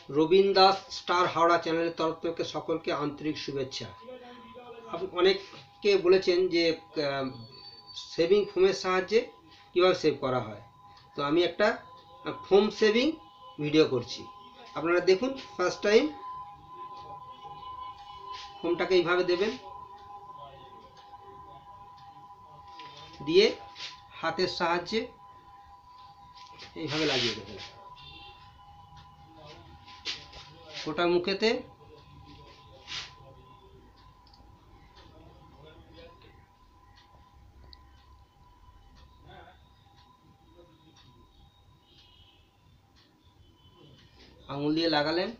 Rabin Das star Howrah চ্যানেলের তরফ থেকে সকলকে আন্তরিক শুভেচ্ছা। অনেকে বলেছেন যে সেভিং ফোমের সাহায্যে কীভাবে সেভ করা হয়, তো আমি একটা ফোম সেভিং ভিডিও করছি। আপনারা দেখুন। ফার্স্ট টাইম ফোমটাকে এইভাবে দেবেন, দিয়ে হাতের সাহায্যে এইভাবে লাগিয়ে দেবেন গোটা মুখেতে। আঙুল দিয়ে লাগালেন,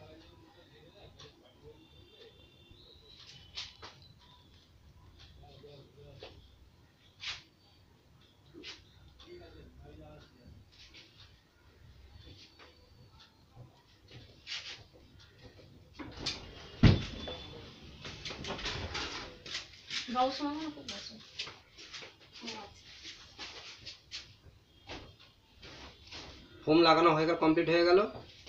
ফোম লাগানো হয়ে গেল, কমপ্লিট হয়ে গেল।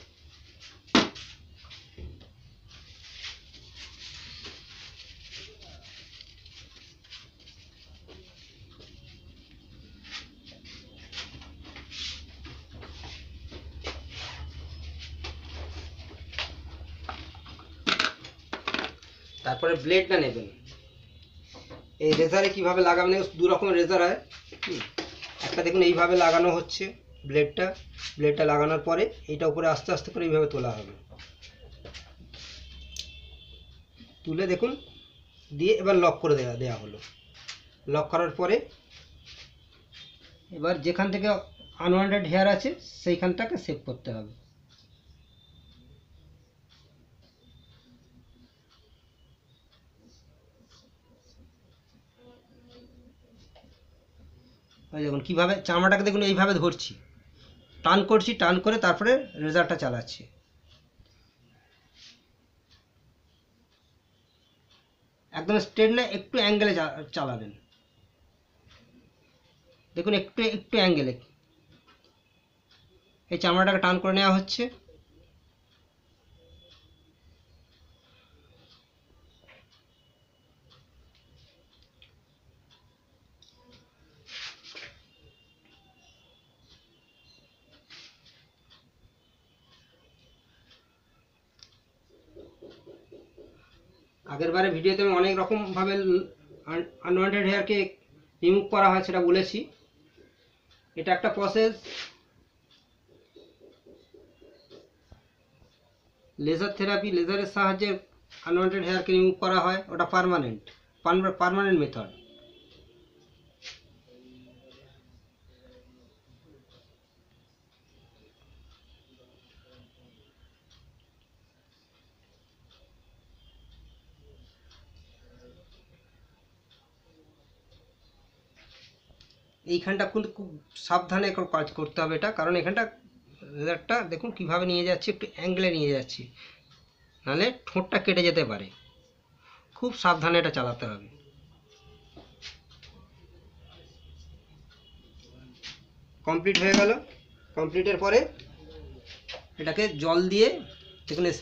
তারপরে ব্লেডটা নেবেন। এই রেজারে কিভাবে লাগাবেন, দু রকমের রেজার হয়। একটা দেখুন এইভাবে লাগানো হচ্ছে ব্লেডটা লাগানোর পরে এটা উপরে আস্তে আস্তে করে এইভাবে তোলা হবে, তুলে দেখুন দিয়ে এবার লক করে দেওয়া হলো। লক করার পরে এবার যেখান থেকে আনওয়ান্টেড হেয়ার আছে সেইখানটাকে সেভ করতে হবে। দেখুন কিভাবে চামড়াটাকে দেখুন এইভাবে ধরছি, টান করছি, টান করে তারপরে রেজারটা চালাচ্ছি। একদম স্ট্রেট না, একটু অ্যাঙ্গেলে চালাবেন। দেখুন একটু অ্যাঙ্গেলে এই চামড়াটাকে টান করে নেওয়া হচ্ছে। আগেরবারে ভিডিওতে আমি অনেক রকমভাবে আনওয়ান্টেড হেয়ারকে রিমুভ করা হয় সেটা বলেছি। এটা একটা প্রসেস। লেজার থেরাপি, লেজারের সাহায্যে আনওয়ান্টেড হেয়ারকে রিমুভ করা হয়, ওটা পার্মানেন্ট মেথড। এইখানটা কিন্তু খুব সাবধানে কাজ করতে হবে এটা, কারণ এখানটা লেজারটা দেখুন কিভাবে নিয়ে যাচ্ছি, একটু অ্যাঙ্গেলে নিয়ে যাচ্ছি, নাহলে ঠোঁটটা কেটে যেতে পারে। খুব সাবধানে এটা চালাতে হবে। কমপ্লিট হয়ে গেল। কমপ্লিটের পরে এটাকে জল দিয়ে দেখুন